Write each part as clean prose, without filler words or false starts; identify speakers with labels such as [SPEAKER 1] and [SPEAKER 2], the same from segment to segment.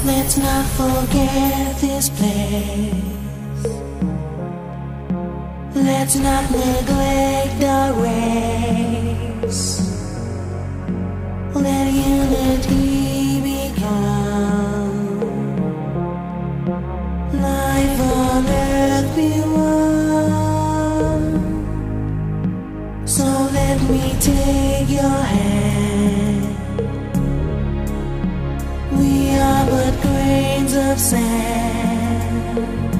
[SPEAKER 1] Let's not forget this place. Let's not neglect our race. Let unity become life on earth be one. So let me take your hand. We are but grains of sand,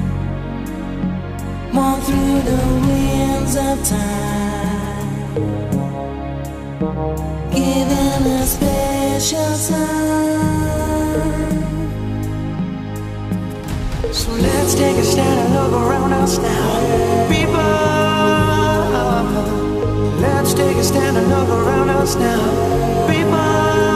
[SPEAKER 1] born through the winds of time, given a special sign. So let's take a stand and look around us now, people. Let's take a stand and look around us now, people.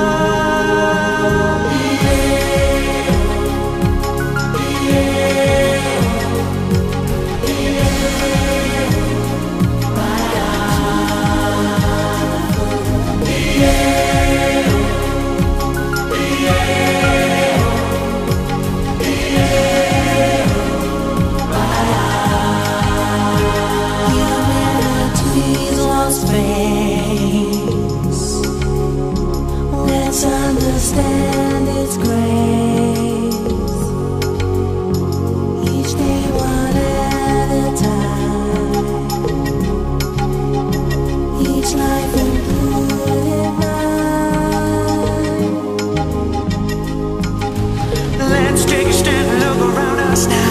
[SPEAKER 1] Let's understand its grace. Each day one at a time, each life included mine. Let's take a stand and look around us now.